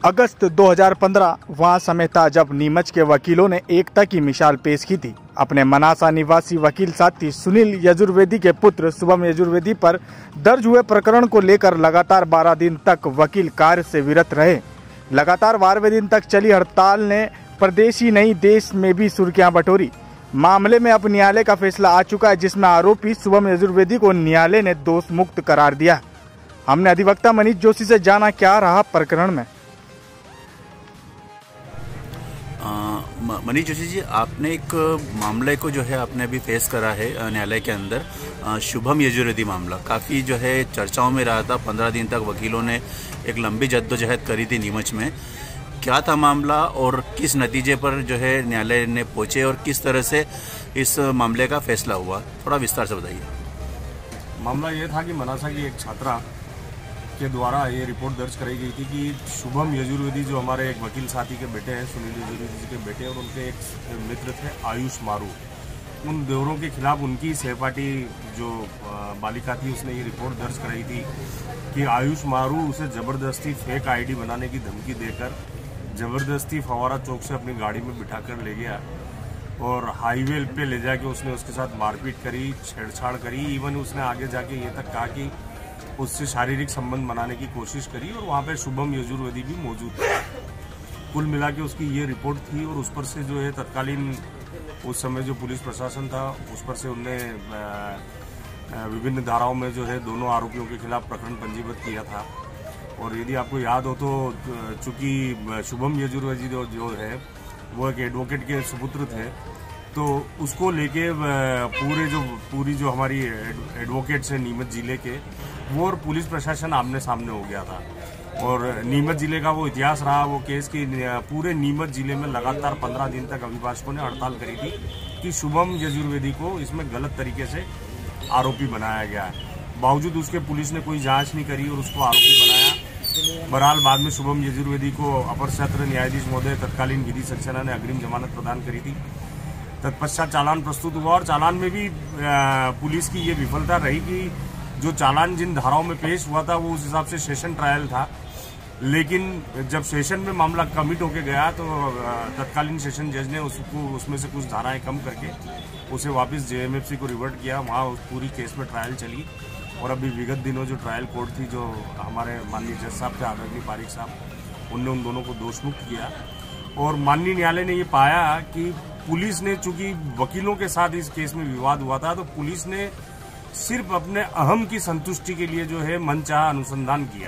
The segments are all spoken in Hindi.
अगस्त 2015 वहाँ समय था जब नीमच के वकीलों ने एकता की मिसाल पेश की थी। अपने मनासा निवासी वकील साथी सुनील यजुर्वेदी के पुत्र शुभम यजुर्वेदी पर दर्ज हुए प्रकरण को लेकर लगातार 12 दिन तक वकील कार्य से विरत रहे। लगातार 12वें दिन तक चली हड़ताल ने प्रदेश ही नहीं देश में भी सुर्खियां बटोरी। मामले में अब न्यायालय का फैसला आ चुका है, जिसमें आरोपी शुभम यजुर्वेदी को न्यायालय ने दोष मुक्त करार दिया। हमने अधिवक्ता मनीष जोशी से जाना क्या रहा प्रकरण में। मनीष जोशी जी, आपने एक मामले को जो है आपने अभी फेस करा है न्यायालय के अंदर। शुभम यजुर्वेदी मामला काफ़ी जो है चर्चाओं में रहा था। 15 दिन तक वकीलों ने एक लंबी जद्दोजहद करी थी नीमच में। क्या था मामला और किस नतीजे पर जो है न्यायालय ने पहुंचे और किस तरह से इस मामले का फैसला हुआ, थोड़ा विस्तार से बताइए। मामला ये था कि मनासा की एक छात्रा के द्वारा ये रिपोर्ट दर्ज कराई गई थी कि शुभम यजुर्वेदी जो हमारे एक वकील साथी के बेटे हैं, सुनील यजुर्वेदी जी के बेटे, और उनके एक मित्र थे आयुष मारू, उन दोनों के खिलाफ उनकी सहपाठी जो बालिका थी उसने ये रिपोर्ट दर्ज कराई थी कि आयुष मारू उसे ज़बरदस्ती फेक आईडी बनाने की धमकी देकर ज़बरदस्ती फवारा चौक से अपनी गाड़ी में बिठाकर ले गया और हाईवे पे ले जाके उसने उसके साथ मारपीट करी, छेड़छाड़ करी। इवन उसने आगे जाके ये तक कहा कि उससे शारीरिक संबंध बनाने की कोशिश करी और वहाँ पे शुभम यजुर्वेदी भी मौजूद था। कुल मिला के उसकी ये रिपोर्ट थी और उस पर से जो है तत्कालीन उस समय जो पुलिस प्रशासन था उस पर से उनने विभिन्न धाराओं में जो है दोनों आरोपियों के खिलाफ प्रकरण पंजीबद्ध किया था। और यदि आपको याद हो तो चूंकि शुभम यजुर्वेदी जो है वो एक एडवोकेट के सुपुत्र थे, तो उसको लेके पूरी जो हमारी एडवोकेट्स हैं नीमच जिले के, वो और पुलिस प्रशासन आमने सामने हो गया था। और नीमच जिले का वो इतिहास रहा वो केस की पूरे नीमच जिले में लगातार 15 दिन तक अभिभाषकों ने हड़ताल करी थी कि शुभम यजुर्वेदी को इसमें गलत तरीके से आरोपी बनाया गया है। बावजूद उसके पुलिस ने कोई जांच नहीं करी और उसको आरोपी बनाया। बहरहाल बाद में शुभम यजुर्वेदी को अपर सत्र न्यायाधीश महोदय तत्कालीन विधि सक्सेना ने अग्रिम जमानत प्रदान करी थी। तत्पश्चात चालान प्रस्तुत हुआ और चालान में भी पुलिस की ये विफलता रही कि जो चालान जिन धाराओं में पेश हुआ था वो उस हिसाब से सेशन ट्रायल था, लेकिन जब सेशन में मामला कमिट होके गया तो तत्कालीन सेशन जज ने उसमें से कुछ धाराएं कम करके उसे वापस जेएमएफसी को रिवर्ट किया। वहाँ उस पूरी केस में ट्रायल चली और अभी विगत दिनों जो ट्रायल कोर्ट थी, जो हमारे माननीय जज साहब थे आदरणीय पारिक साहब, उनने उन दोनों को दोष मुक्त किया। और माननीय न्यायालय ने ये पाया कि पुलिस ने, चूंकि वकीलों के साथ इस केस में विवाद हुआ था, तो पुलिस ने सिर्फ अपने अहम की संतुष्टि के लिए जो है मनचाहा अनुसंधान किया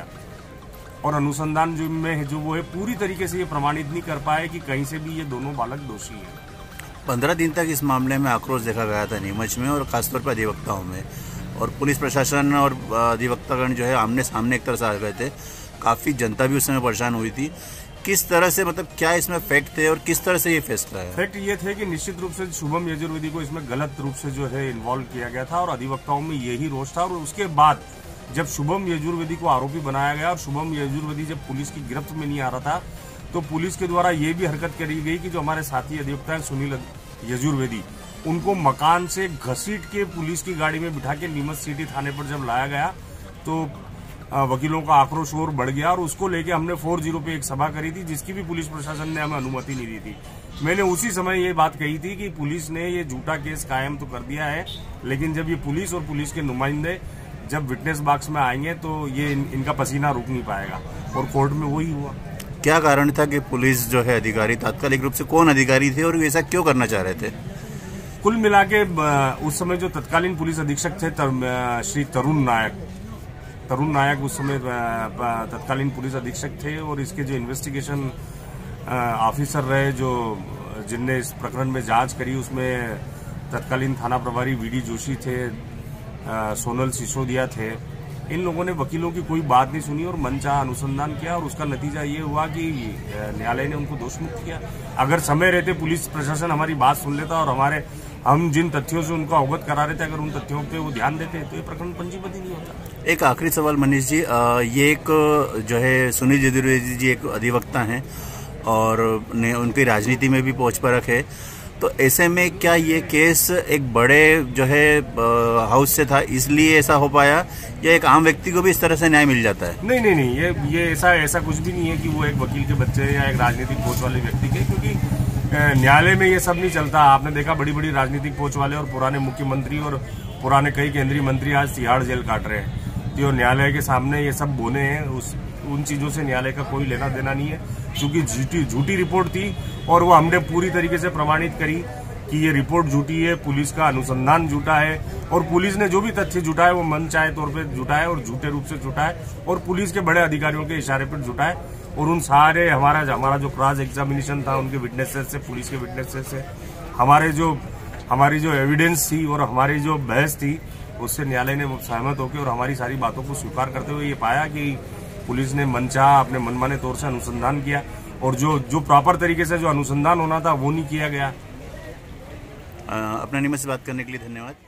और अनुसंधान जो वो है पूरी तरीके से ये प्रमाणित नहीं कर पाए कि कहीं से भी ये दोनों बालक दोषी हैं। 15 दिन तक इस मामले में आक्रोश देखा गया था नीमच में और खासतौर पर अधिवक्ताओं में, और पुलिस प्रशासन और अधिवक्तागण जो है आमने सामने एक तरह से आ गए थे। काफी जनता भी उस समय परेशान हुई थी। किस तरह से, मतलब क्या इसमें फैक्ट थे और किस तरह से ये फैसला है? फैक्ट ये थे कि निश्चित रूप से शुभम यजुर्वेदी को इसमें गलत रूप से जो है इन्वॉल्व किया गया था और अधिवक्ताओं में यही रोष था। और उसके बाद जब शुभम यजुर्वेदी को आरोपी बनाया गया और शुभम यजुर्वेदी जब पुलिस की गिरफ्त में नहीं आ रहा था, तो पुलिस के द्वारा ये भी हरकत करी गई कि जो हमारे साथी अधिवक्ता है सुनील यजुर्वेदी, उनको मकान से घसीट के पुलिस की गाड़ी में बिठा के नीमच सिटी थाने पर जब लाया गया तो वकीलों का आक्रोश और बढ़ गया और उसको लेके हमने 40 पे एक सभा करी थी, जिसकी भी पुलिस प्रशासन ने हमें अनुमति नहीं दी थी। मैंने उसी समय ये बात कही थी कि पुलिस ने ये झूठा केस कायम तो कर दिया है, लेकिन जब ये पुलिस और पुलिस के नुमाइंदे जब विटनेस बॉक्स में आएंगे तो ये इनका पसीना रुक नहीं पाएगा। और कोर्ट में वही हुआ। क्या कारण था कि पुलिस जो है अधिकारी, तात्कालिक रूप से कौन अधिकारी थे और ऐसा क्यों करना चाह रहे थे? कुल मिला के उस समय जो तत्कालीन पुलिस अधीक्षक थे श्री तरुण नायक उस समय तत्कालीन पुलिस अधीक्षक थे और इसके जो इन्वेस्टिगेशन ऑफिसर रहे जो जिनने इस प्रकरण में जांच करी, उसमें तत्कालीन थाना प्रभारी वीडी जोशी थे, सोनल सिसोदिया थे। इन लोगों ने वकीलों की कोई बात नहीं सुनी और मनचाहा अनुसंधान किया और उसका नतीजा ये हुआ कि न्यायालय ने उनको दोष मुक्त किया। अगर समय रहते पुलिस प्रशासन हमारी बात सुन लेता और हम जिन तथ्यों से उनको अवगत करा रहे थे, अगर उन तथ्यों पे वो ध्यान देते तो ये प्रकरण पंजीबद्ध ही नहीं होता। एक आखिरी सवाल मनीष जी, ये एक जो है सुनील यजुर्वेदी जी एक अधिवक्ता हैं और उनकी राजनीति में भी पहुंच परख है तो ऐसे में क्या ये केस एक बड़े जो है हाउस से था इसलिए ऐसा हो पाया, या एक आम व्यक्ति को भी इस तरह से न्याय मिल जाता है? नहीं, ये ऐसा कुछ भी नहीं है कि वो एक वकील के बच्चे या एक राजनीतिक पहुंच वाले व्यक्ति के, क्योंकि न्यायालय में ये सब नहीं चलता। आपने देखा बड़ी बड़ी राजनीतिक पहुंच वाले और पुराने मुख्यमंत्री और पुराने कई केंद्रीय मंत्री आज तिहाड़ जेल काट रहे हैं। जो न्यायालय के सामने ये सब बोने हैं, उन चीजों से न्यायालय का कोई लेना देना नहीं है, क्योंकि झूठी रिपोर्ट थी और वो हमने पूरी तरीके से प्रमाणित करी कि ये रिपोर्ट झूठी है, पुलिस का अनुसंधान झूठा है और पुलिस ने जो भी तथ्य झूठा है वो मनचाहे तौर पे झूठा है और झूठे रूप से झूठा है और पुलिस के बड़े अधिकारियों के इशारे पर झूठा है। और उन सारे हमारा जो क्रॉस एग्जामिनेशन था उनके विटनेसेस से, पुलिस के विटनेसेस से, हमारी जो एविडेंस थी और हमारी जो बहस थी, उससे न्यायालय ने सहमत होकर और हमारी सारी बातों को स्वीकार करते हुए ये पाया कि पुलिस ने मनचाहा अपने मनमाने तौर से अनुसंधान किया और जो प्रॉपर तरीके से जो अनुसंधान होना था वो नहीं किया गया। अपने नियम से बात करने के लिए धन्यवाद।